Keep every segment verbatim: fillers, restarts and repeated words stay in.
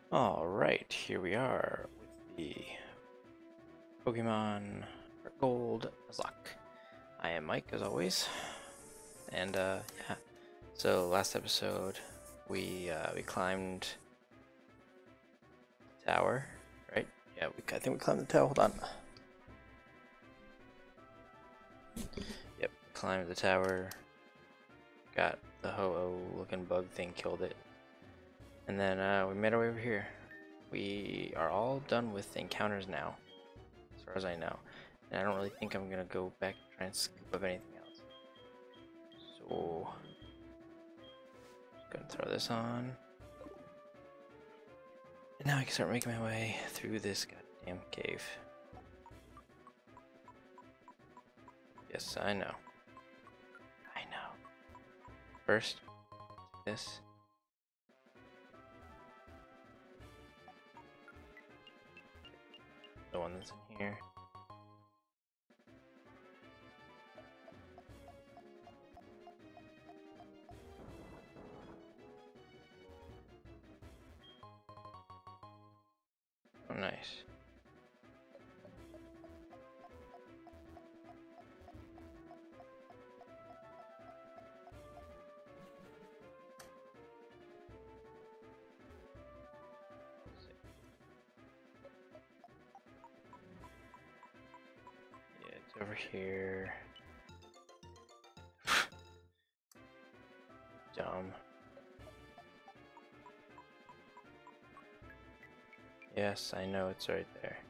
Alright, here we are with the Pokemon Gold Nuzlocke. I am Mike, as always. And, uh, yeah. So, last episode, we, uh, we climbed the tower, right? Yeah, we, I think we climbed the tower. Hold on. Yep, climbed the tower. Got the Ho-Oh looking bug thing, killed it. And then, uh, we made our way over here. We are all done with encounters now, as far as I know. And I don't really think I'm gonna go back and try and scoop up anything else. So, just gonna throw this on. And now I can start making my way through this goddamn cave. Yes, I know. I know. First, this. The one that's in here. Oh, nice. Yeah, it's over here. Dumb. Yes, I know it's right there.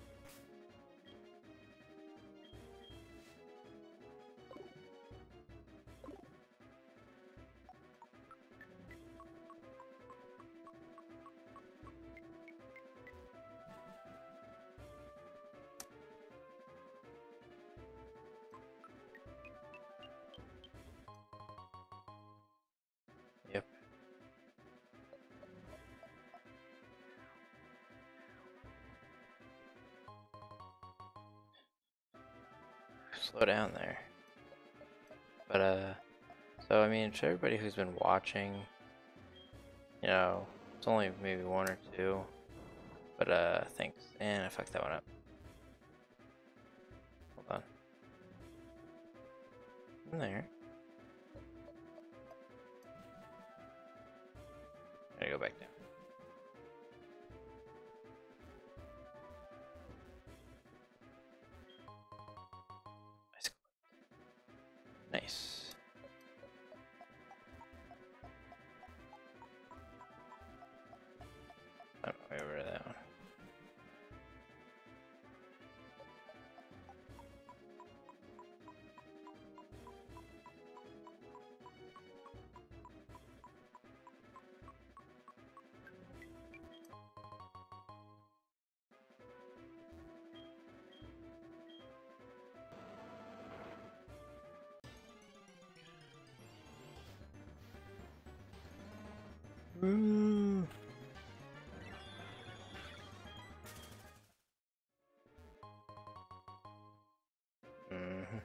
Yep. Slow down there. But, uh, so I mean, for everybody who's been watching, you know, it's only maybe one or two, but, uh, thanks. And I fucked that one up. Hold on. In there. Gotta go back down. Nice. I'm way over to that one. Ooh. Mm-hmm.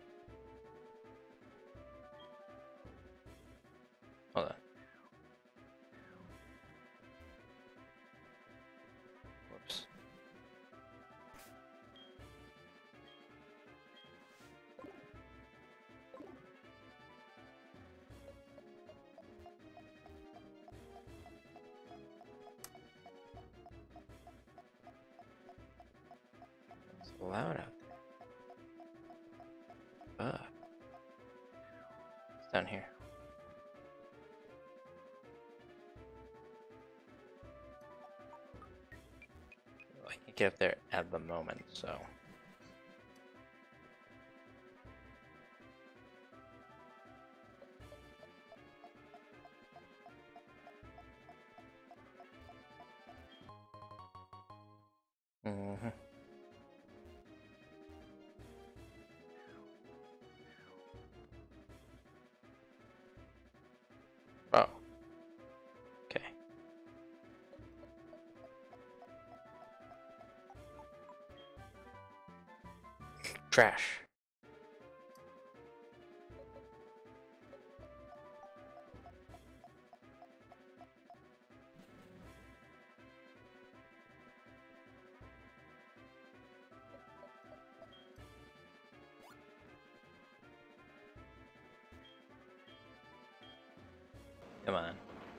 Hold on. Whoops. It's loud out there. Fuck. It's down here. I can't get up there at the moment, so. Mm-hmm. Oh. Okay. Trash. Come on.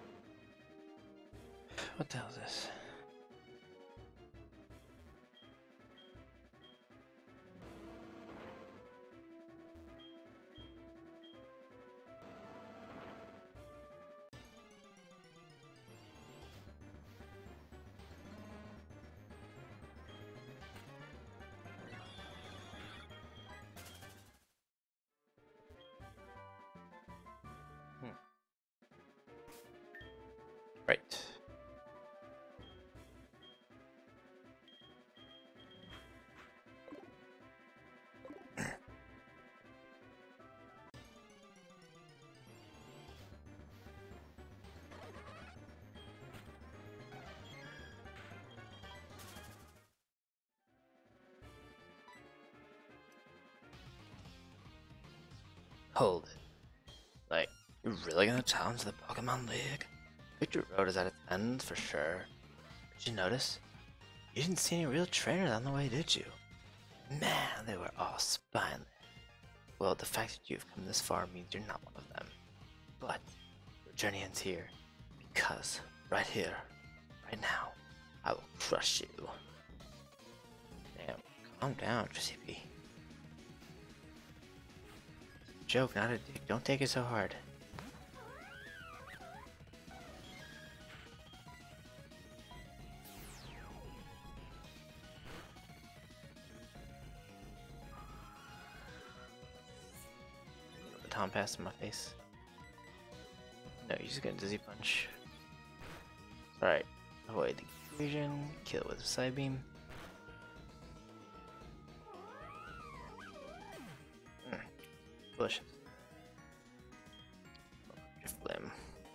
What the hell is this? Hmm. Right. Hold it. Like, you're really gonna challenge the Pokemon League? Victory Road is at its end for sure. Did you notice? You didn't see any real trainers on the way, did you? Man, they were all spineless. Well, the fact that you've come this far means you're not one of them. But your journey ends here, because right here, right now, I will crush you. Damn, calm down, Giuseppe. Joke, not a dick. Don't take it so hard. Baton pass in my face. No, you just got a dizzy punch. Alright, avoid the confusion. Kill it with a side beam. Mm. Delicious. Drift limb.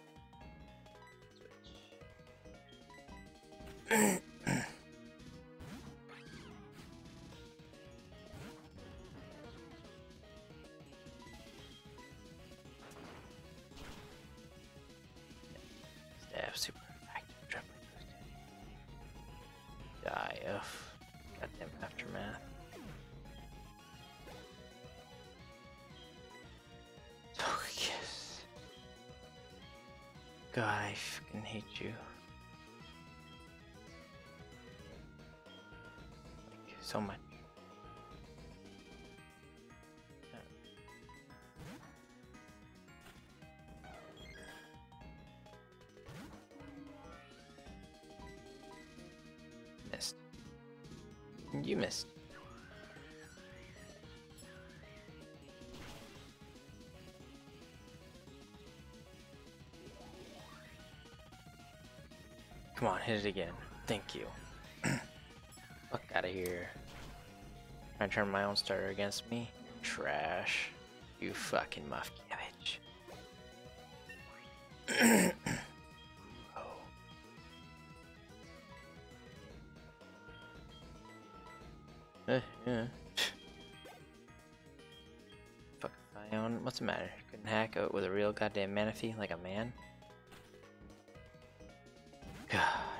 Switch. Staff super active, trembling boosted. Die of goddamn aftermath. Focus. God, I fucking hate you. Like, so much. Missed. You missed. Come on, hit it again. Thank you. Fuck out of here. Trying to turn my own starter against me? Trash. You fucking muff cabbage. Oh. Eh, yeah. Fuck Fion. What's the matter? Couldn't hack out with a real goddamn Manaphy like a man? God.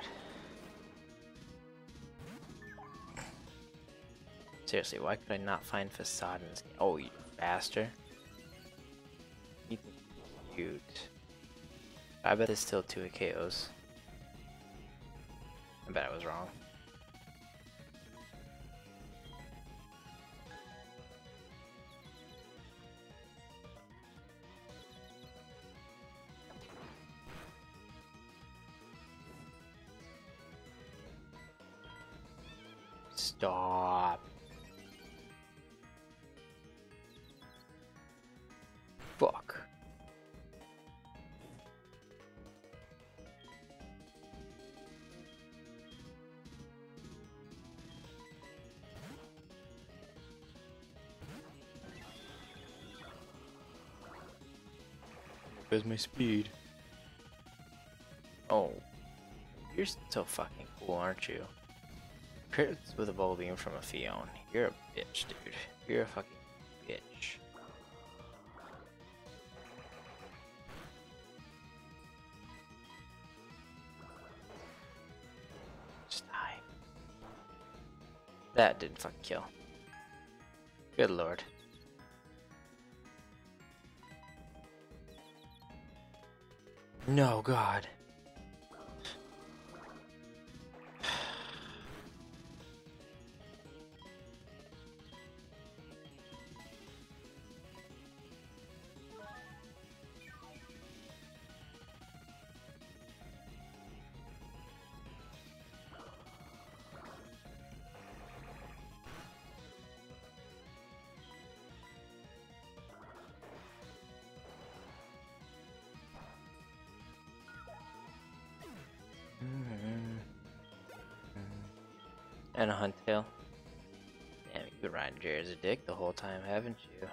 Seriously, why could I not find Facade in this game? Oh, you bastard. You cute. I bet it's still two K Os. I bet I was wrong. Stop. Fuck. Where's my speed? Oh. You're so fucking cool, aren't you? Crits with a bubble beam from a Fion. You're a bitch, dude. You're a fucking bitch. Just die. That didn't fucking kill. Good lord. No, God. And a hunt tail. Damn, you've been riding Jerry as a dick the whole time, haven't you?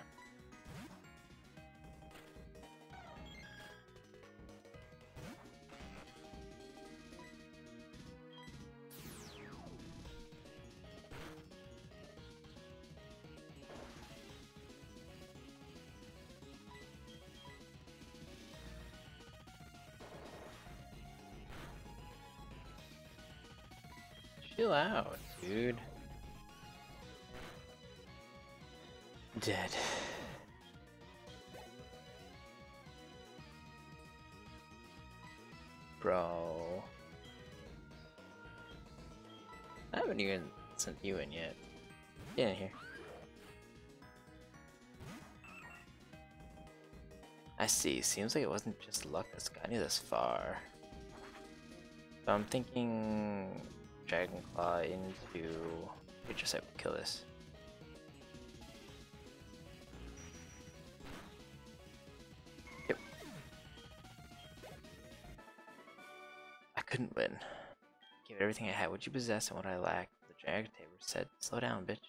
Chill out, dude. Dead. Bro. I haven't even sent you in yet. Get in here. I see. Seems like it wasn't just luck that's got you this far. So I'm thinking Dragon Claw into Future Sight will kill this. Yep. I couldn't win. Gave it everything I had. What you possess and what I lacked. The Dragon Tamer said, slow down, bitch.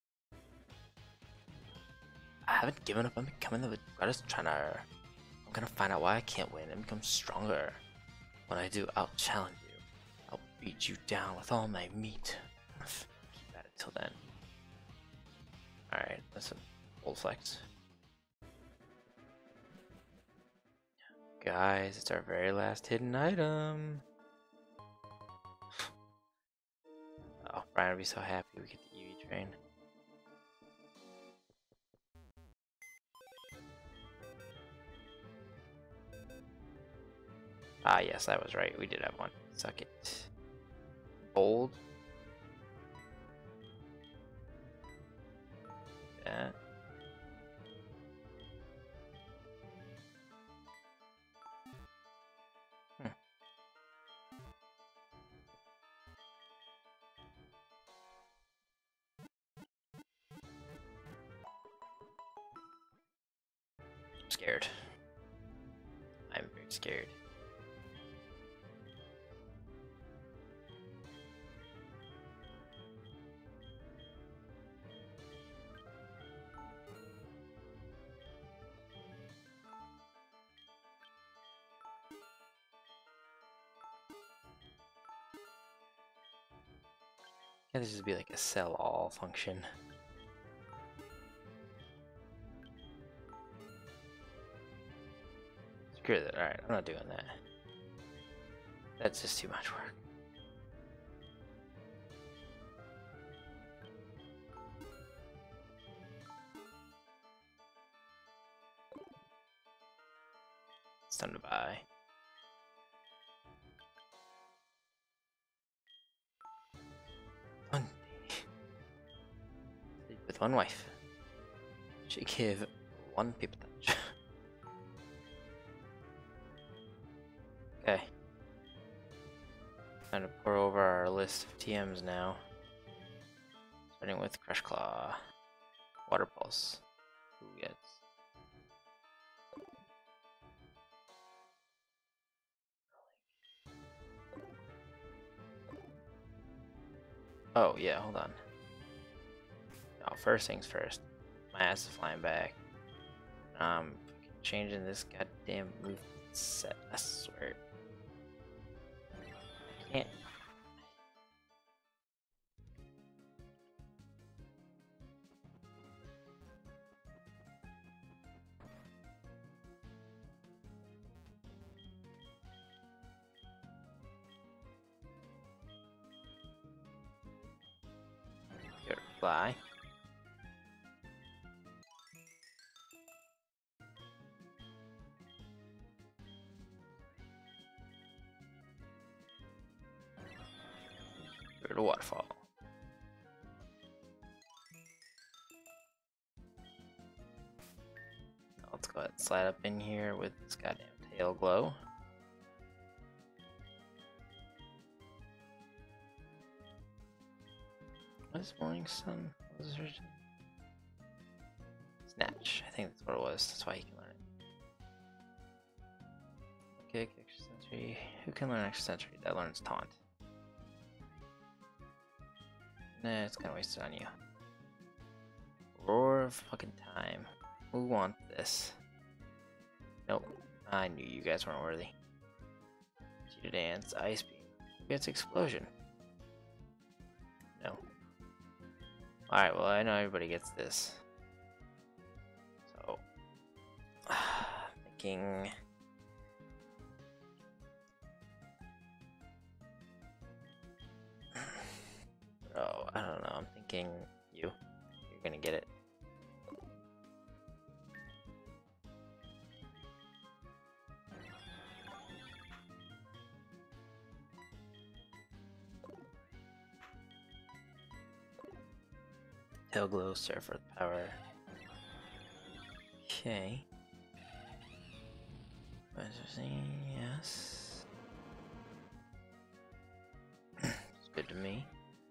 I haven't given up on becoming the goddess trainer. I'm gonna find out why I can't win and become stronger. When I do, I'll challenge you. I'll beat you down with all my meat. Keep at it till then. Alright, that's an old flex. Guys, it's our very last hidden item. Oh, Brian would be so happy we get the E V train. Ah, yes, I was right. We did have one. Suck it. Bold. That. Hmm. I'm scared. I'm very scared. Yeah, this would be like a sell all function. Screw that. Alright, I'm not doing that. That's just too much work. It's time to buy. One day. Sleep with one wife. She give one people touch. Okay. Time to pour over our list of T Ms now. Starting with Crush Claw. Water Pulse. Who gets? Oh, yeah, hold on. No, first things first. My ass is flying back. Um, changing this goddamn move set, I swear. I can't. Here, fly. Through the waterfall. Now let's go ahead and slide up in here with this goddamn tail glow. What is morning sun? What is it? Snatch. I think that's what it was. That's why he can learn it. Kick, extra sensory. Who can learn extra sensory? That learns taunt. Nah, it's kinda wasted on you. Roar of fucking time. Who wants this? Nope. I knew you guys weren't worthy. Cheetah dance, ice beam. Who gets explosion? No. Alright, well I know everybody gets this. So thinking Oh, I don't know, I'm thinking you. You're gonna get it. Tail glow, surf earth power. Okay. Yes. It's good to me.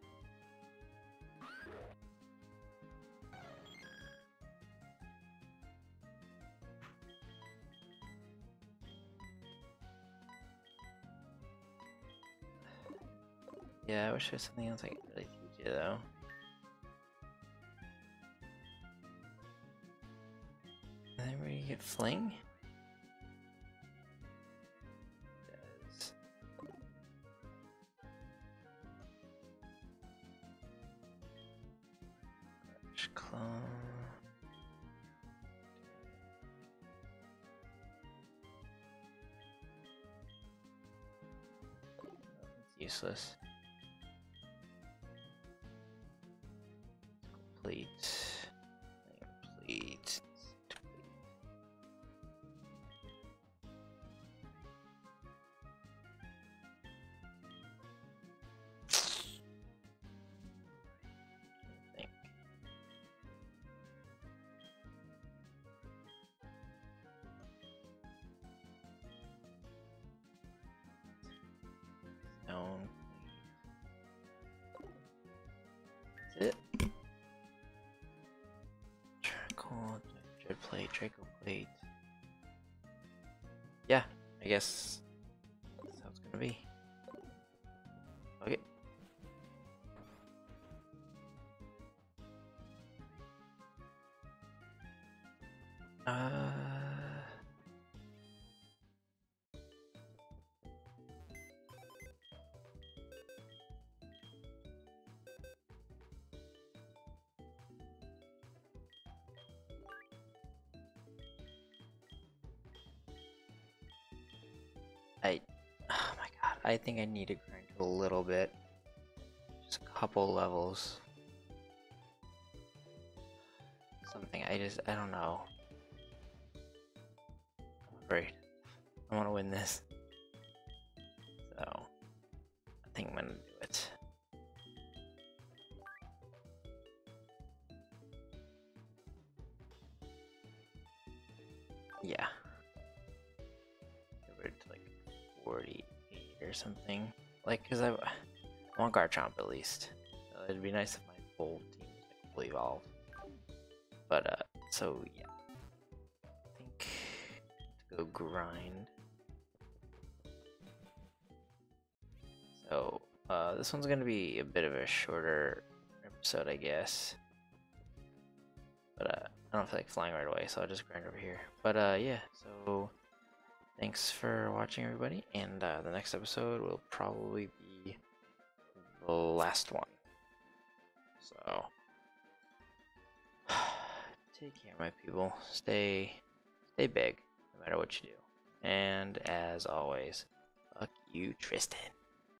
Yeah, I wish there was something else I could really teach you though. And then where you get fling? Does. Crush claw. It's useless. Complete. Complete. Think. Stone. That's it. Charcoal, dread plate, Draco plate. Yeah, I guess that's how it's gonna be. Okay. Uh. I, oh my god, I think I need to grind a little bit. Just a couple levels. Something, I just, I don't know. I'm afraid. I want to win this. So, I think I'm gonna do it. Yeah. Get rid to like forty-eight or something. Like, cause I, I want Garchomp at least. Uh, it'd be nice if my whole team was like fully evolved. But uh, so yeah. I think to go grind. So uh, this one's gonna be a bit of a shorter episode, I guess. But uh, I don't feel like flying right away, so I'll just grind over here. But uh, yeah, so thanks for watching, everybody, and uh, the next episode will probably be the last one. So take care, my people. Stay, stay big, no matter what you do. And as always, fuck you, Tristan.